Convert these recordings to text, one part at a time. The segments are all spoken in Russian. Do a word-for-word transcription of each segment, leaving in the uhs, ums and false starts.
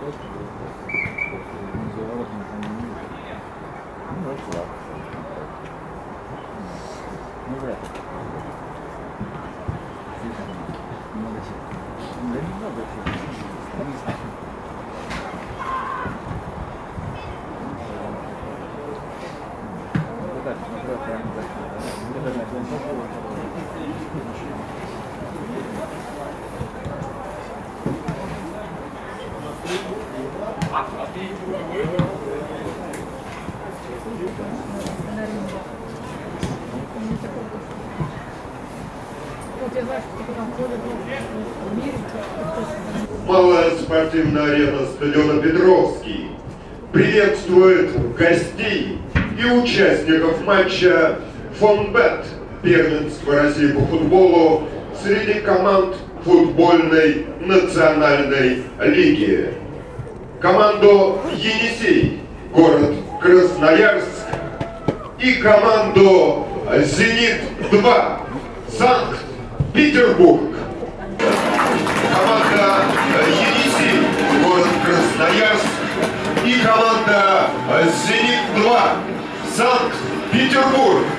Малая спортивная арена стадиона Петровский приветствует гостей и участников матча «Фонбет» первенства России по футболу среди команд футбольной национальной лиги. Команду «Енисей», город Красноярск, и команду «Зенит-два», Санкт-Петербург. Команда «Енисей», город Красноярск, и команда «Зенит-два», Санкт-Петербург.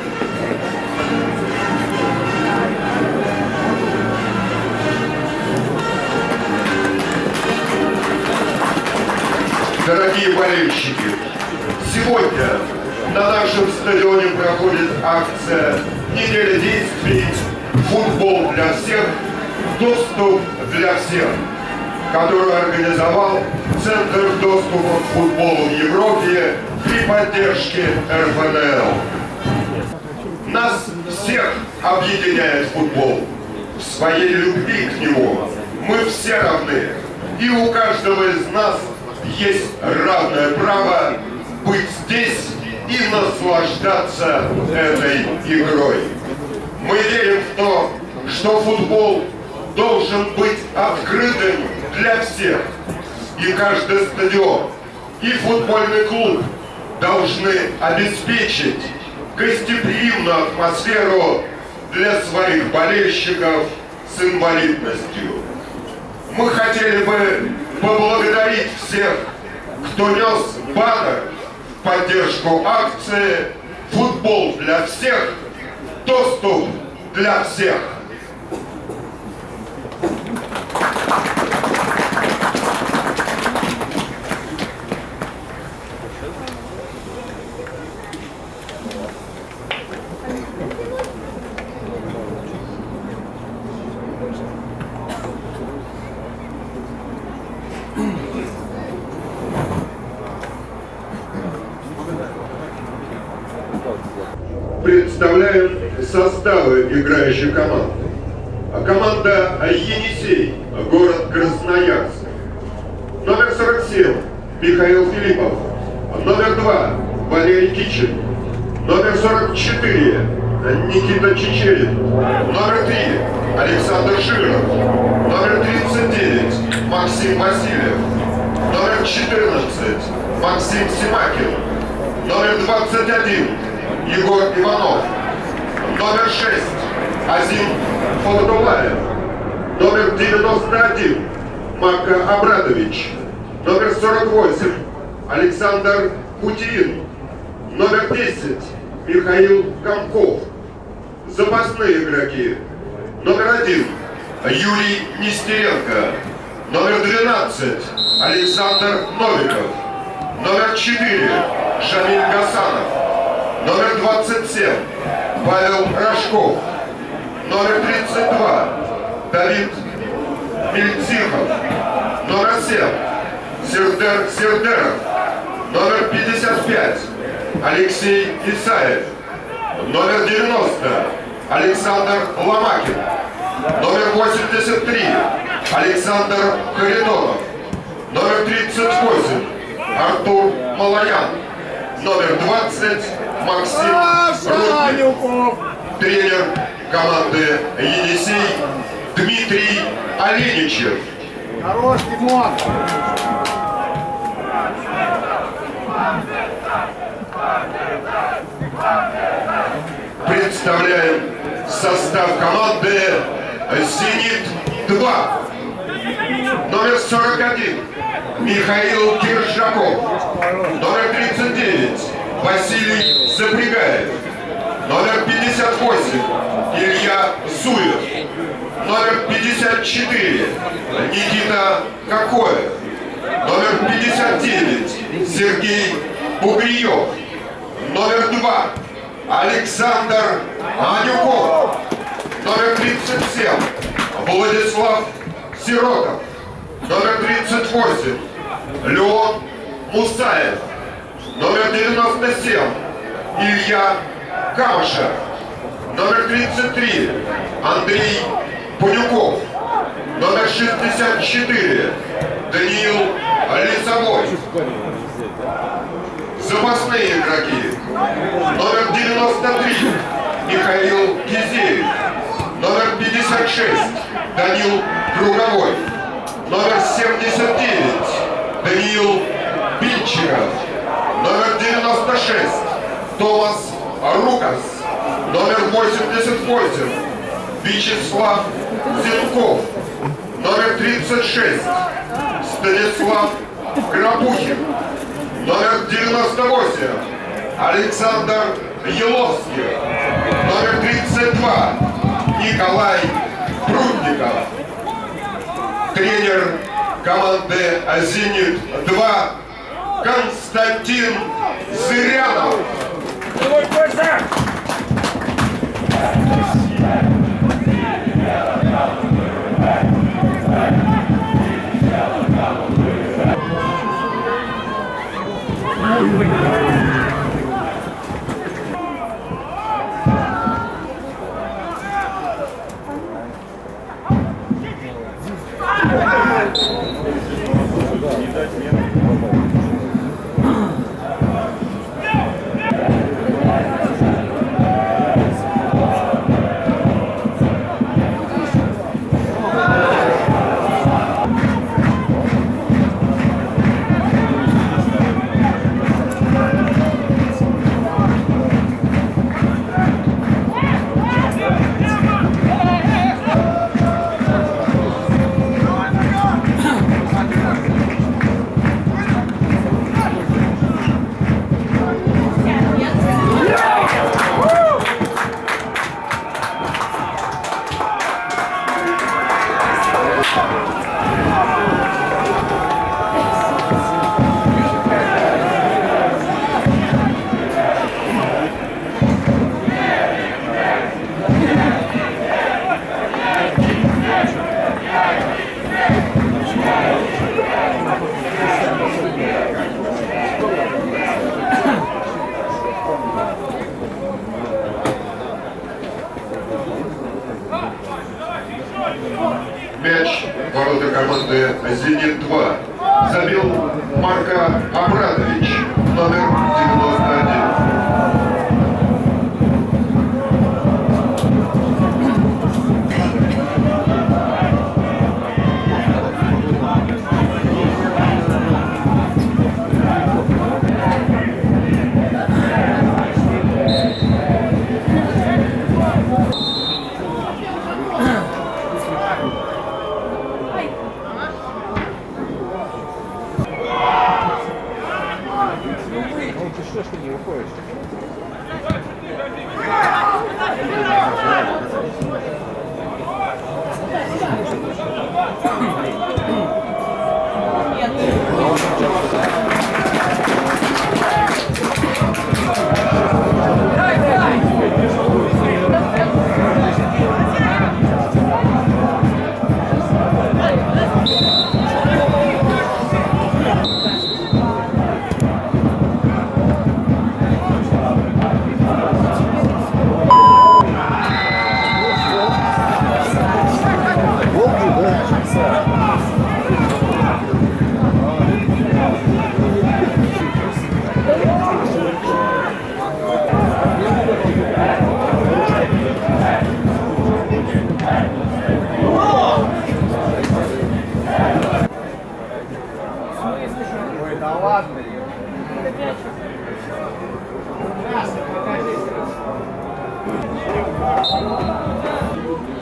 Дорогие болельщики, сегодня на нашем стадионе проходит акция «Неделя действий. Футбол для всех. Доступ для всех», которую организовал Центр доступа к футболу в Европе при поддержке эр эф эн эл. Нас всех объединяет футбол. В своей любви к нему мы все равны, и у каждого из нас есть равное право быть здесь и наслаждаться этой игрой. Мы верим в то, что футбол должен быть открытым для всех, и каждый стадион и футбольный клуб должны обеспечить гостеприимную атмосферу для своих болельщиков с инвалидностью. Мы хотели бы поблагодарить всех, кто нес баннер в поддержку акции «Футбол для всех. Доступ для всех». Представляем составы играющих команд. Команда «Енисей», город Красноярск. Номер сорок семь Михаил Филиппов. Номер два Валерий Кичин. Номер сорок четыре Никита Чечерин. Номер три Александр Широв. Номер тридцать девять Максим Васильев. Номер четырнадцать Максим Симакин. Номер двадцать один Егор Иванов. Номер шесть Азим Фототулаев. Номер девяносто один Мака Абрадович. Номер сорок восемь Александр Путин. Номер десять Михаил Комков. Запасные игроки. Номер один Юрий Нестеренко. Номер двенадцать Александр Новиков. Номер четыре Шамиль Гасанов. Номер двадцать семь Павел Рожков. Номер тридцать два Давид Мельцихов. Номер семь Сердер Сердеров. Номер пятьдесят пять Алексей Исаев. Номер девяносто Александр Ломакин. Номер восемьдесят три Александр Харитонов. Номер тридцать восемь Артур Малаян. Номер двадцать Максим Рудник. Тренер команды «Енисей» Дмитрий Оленичев. Хорош, Димон! Представляем состав команды «Зенит-два». Номер сорок один Михаил Киржаков. Номер тридцать девять Василий Запрягаев. Номер пятьдесят восемь Илья Зуев. Номер пятьдесят четыре Никита Кокоев. Номер пятьдесят девять Сергей Бугриев. Номер два Александр Анюков. Номер тридцать семь Владислав Сиротов. Номер тридцать восемь Леон Мусаев. Номер девяносто семь Илья Камышев. Номер тридцать три Андрей Пунюков. Номер шестьдесят четыре Даниил Лисовой. Запасные игроки. Номер девяносто три Михаил Кизеев. Номер пятьдесят шесть Данил Круговой. Номер семьдесят девять Даниил Бильчиков. Номер девяносто шесть Томас Рукас. Номер восемьдесят восемь Вячеслав Зенков. Номер тридцать шесть Станислав Крапухин. Номер девяносто восемь Александр Еловский. Номер тридцать два Николай Прудников. Тренер команды «Зенит-два» Константин Зырянов. Мяч в ворота команды «Зенит-два» забил Марко Абрадович, номер девяносто один. Что ж ты не выходишь?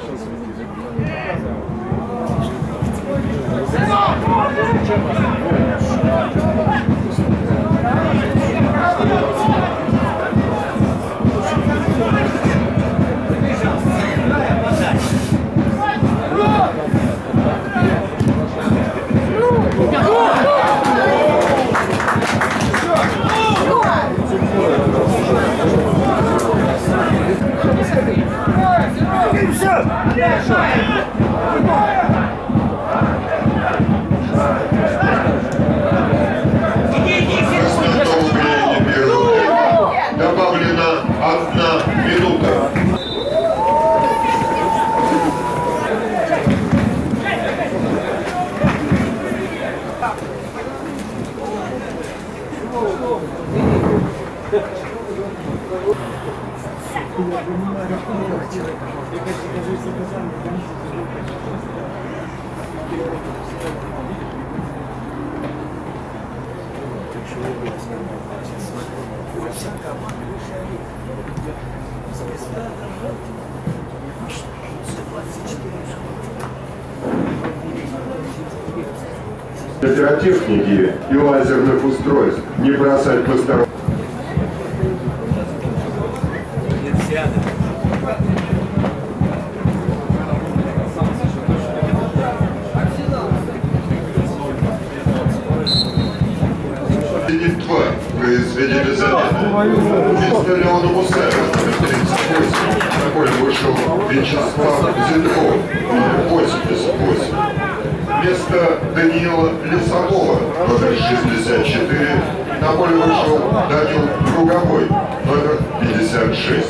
Ладно. Пиротехники и лазерных устройств не бросать посторонних. два. Произведение замены. Вместо Леона Мусаева, номер тридцать восемь. На поле вышел Вячеслав Зенков, номер восемьдесят восемь. Вместо Даниила Лесового, номер шестьдесят четыре. На поле вышел Данил Круговой, номер пятьдесят шесть.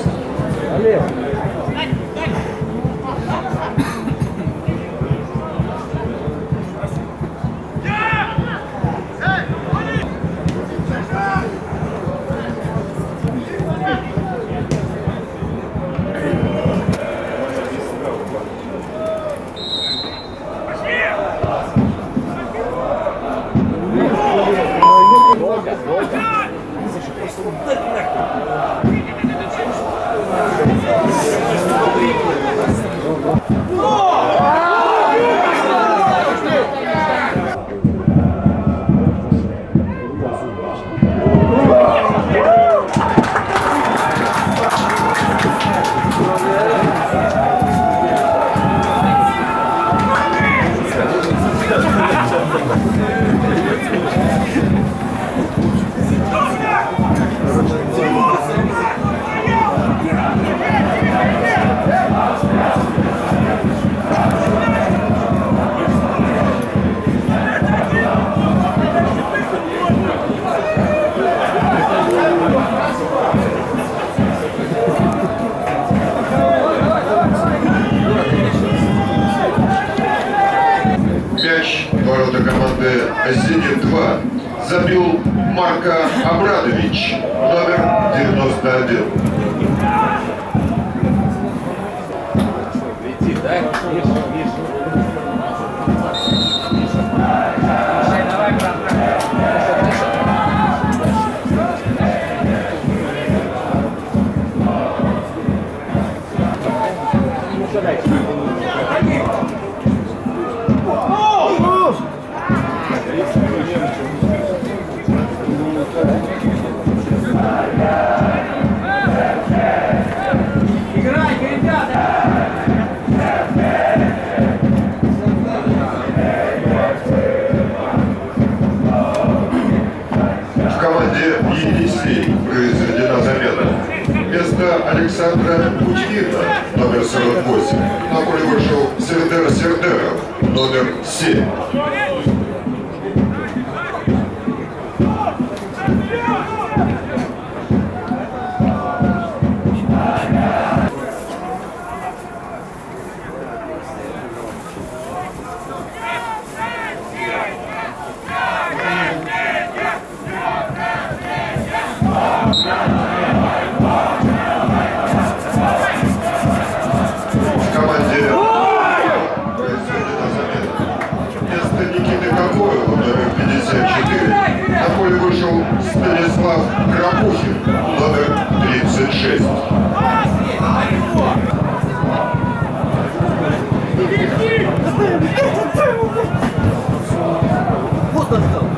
Ворота команды «Зенит-два» забил Марко Абрадович, номер девяносто один. Елисей произведена замена. Вместо Александра Кучкина, номер сорок восемь, на поле вышел Сердер Сердеров, номер семь. На поле вышел Станислав Крапухин, номер тридцать шесть. Вот он стал.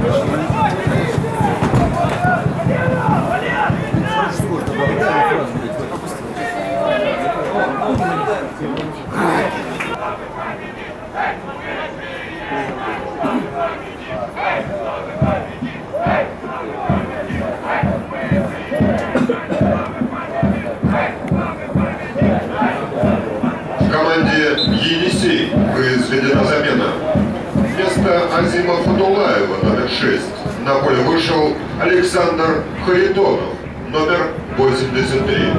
В команде Елисей произведена замена. Вместо Азима Фадулаева, номер шесть, на поле вышел Александр Харитонов, номер восемьдесят три.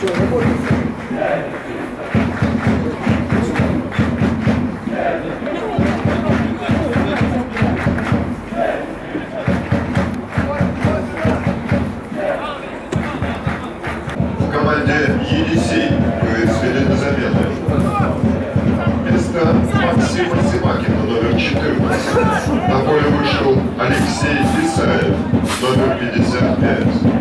В команде Елисей вывели на замену. Вместо Максима Симакина, номер четырнадцать, на поле вышел Алексей Исаев, номер пятьдесят пять.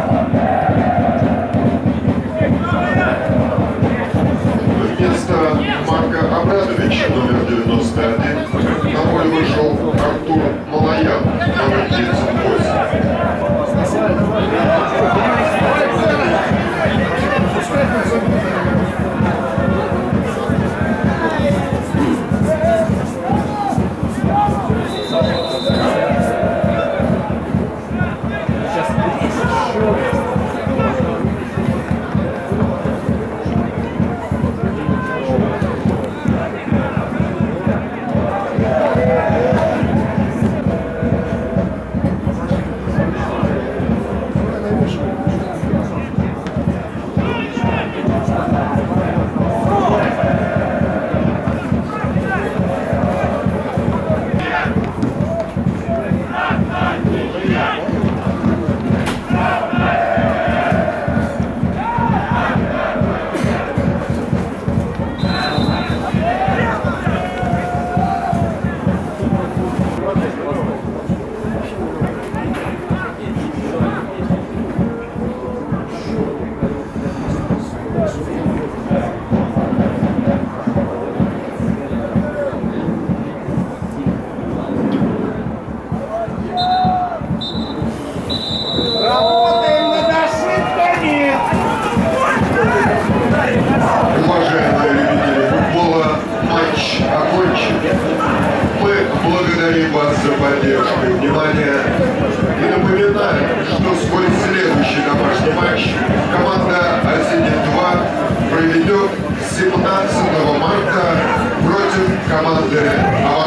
Вместо Марка Абрадовича, номер девяносто один, на поле вышел Артур Малаян, номер тридцать восемь. Уважаемые любители футбола, матч окончен. Мы благодарим вас за поддержку и внимание и напоминаем, что свой следующий домашний матч команда «Зенит два» проведет семнадцатого марта против команды «Авангард».